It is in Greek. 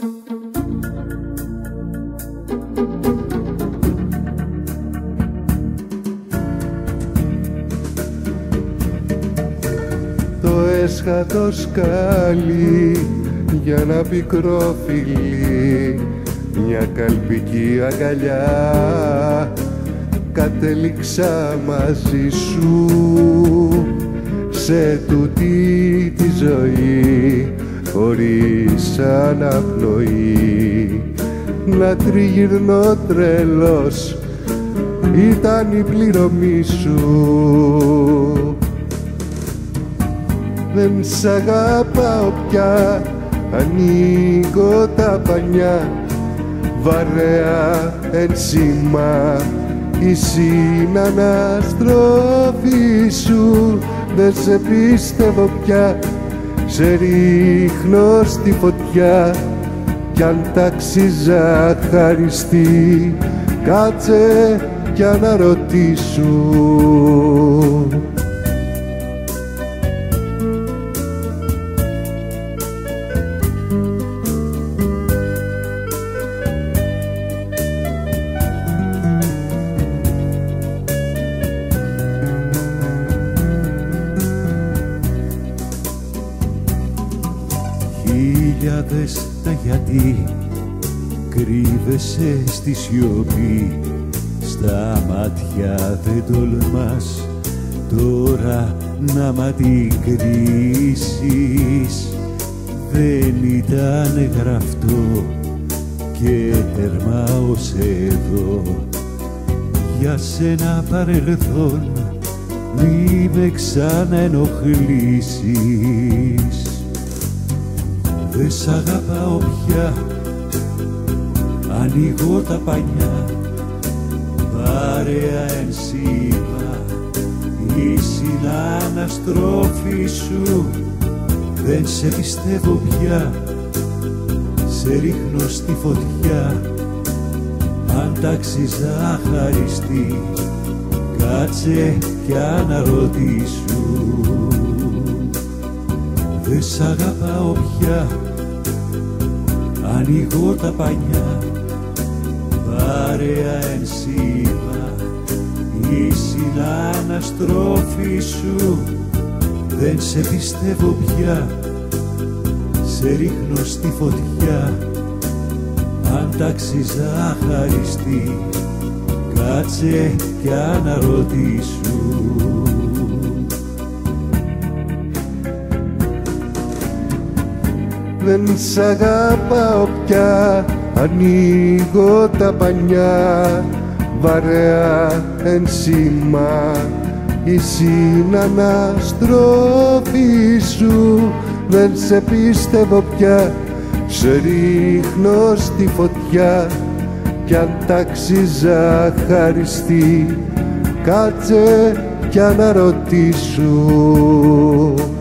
Το έσχατο σκάλι για ένα πικρό φιλί, μια καλπική αγκαλιά, κατέληξα μαζί σου σε τούτη τη ζωή χωρίς αναπνοή. Να τριγυρνώ τρελός ήταν η πληρωμή σου. Δεν σ' αγαπάω πια, ανοίγω τα πανιά, βαρέα ένσημα η συναναστροφή σου. Δεν σε πίστευω πια, σε ρίχνω στη φωτιά, κι αν ταξίζα χαριστή, κάτσε κι αναρωτήσου. Χιλιάδες τα γιατί κρύβεσαι στη σιωπή, στα μάτια δεν τολμάς τώρα να μ' αντικρίσεις. Δεν ήταν γραφτό και τερμά ως εδώ, για σένα παρελθόν μη με ξαναενοχλήσεις. Δεν σ' αγαπάω πια, ανοίγω τα πανιά, παρέα ένσημα η συναναστροφή σου. Δεν σε πιστεύω πια, σε ρίχνω στη φωτιά, αν ταξίζα χαριστή, κάτσε κι αναρωτήσου. Δεν σ' αγαπάω πια, ανοίγω τα πανιά, παρέα ένσημα η συναναστροφή σου. Δεν σε πιστεύω πια, σε ρίχνω στη φωτιά, αν ταξίζα χαριστή, κάτσε κι αναρωτήσου. Δεν σ' αγαπάω πια, ανοίγω τα πανιά, βαρέα ένσημα η συναναστροφή σου. Δεν σε πίστευω πια, σε ρίχνω στη φωτιά, κι αν ταξίζα χαριστή, κάτσε κι αναρωτήσου.